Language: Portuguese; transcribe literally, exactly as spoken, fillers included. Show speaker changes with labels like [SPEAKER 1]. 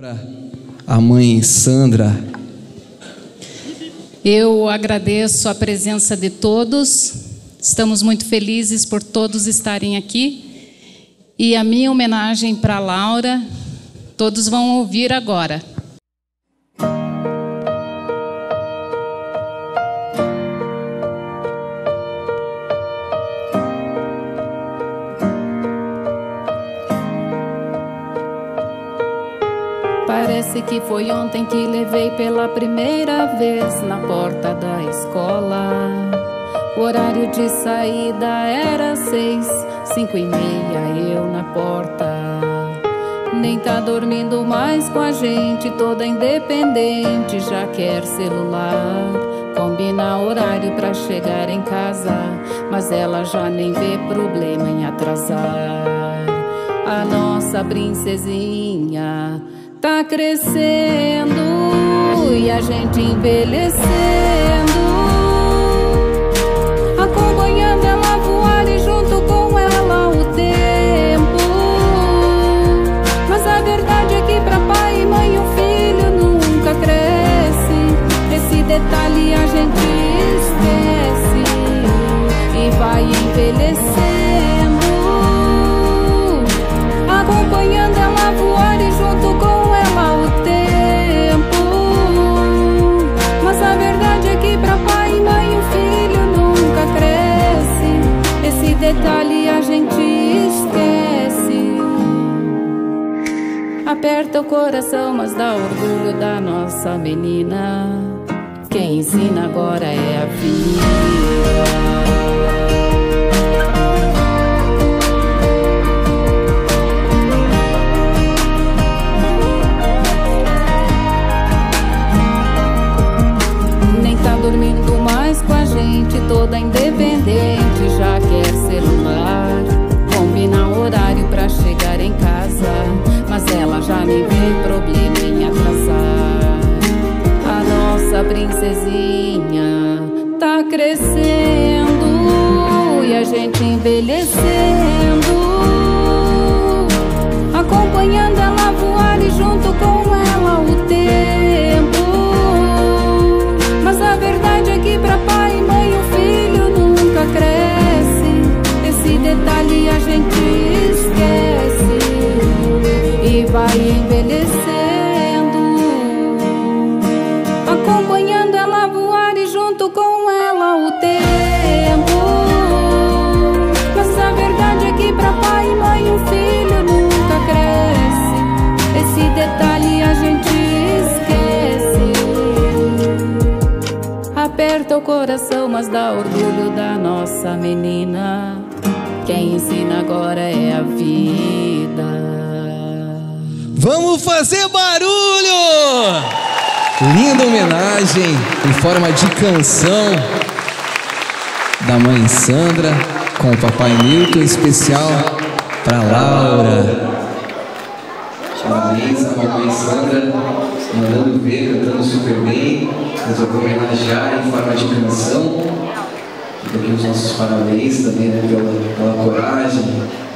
[SPEAKER 1] A mãe Sandra.
[SPEAKER 2] Eu agradeço a presença de todos, estamos muito felizes por todos estarem aqui. E a minha homenagem para a Laura, todos vão ouvir agora. Parece que foi ontem que levei pela primeira vez na porta da escola. O horário de saída era seis, cinco e meia, eu na porta. Nem tá dormindo mais com a gente, toda independente, já quer celular. Combina horário pra chegar em casa, mas ela já nem vê problema em atrasar. A nossa princesinha tá crescendo e a gente envelhecendo, acompanhando ela voar e junto com ela o tempo. Mas a verdade é que pra pai e mãe o filho nunca cresce. Esse detalhe a gente esquece e vai envelhecendo, acompanhando ela voar e junto com detalhe a gente esquece. Aperta o coração, mas dá orgulho da nossa menina. Quem ensina agora é a vida. Dormindo mais com a gente, toda independente, já quer celular. Combina horário pra chegar em casa, mas ela já nem vê problema em atrasar. A nossa princesinha tá crescendo e a gente envelhecendo, acompanhando ela voar e junto com ela o tempo. Mas a verdade é que pra pai e mãe o filho nunca cresce. Esse detalhe a gente esquece e vai envelhecendo, acompanhando ela voar e junto com ela o tempo. Mas a verdade é que pra pai e mãe o filho nunca cresce. Esse detalhe a gente esquece. Aperta o coração, mas dá orgulho da nossa menina. Quem ensina agora é a vida.
[SPEAKER 1] Vamos fazer barulho! Linda homenagem em forma de canção da mãe Sandra com o papai Milton, especial para Laura. Parabéns a mamãe Sandra, mandando ver, cantando super bem. Resolveu homenagear em forma de canção. Fica aqui os nossos parabéns também, né, pela, pela coragem,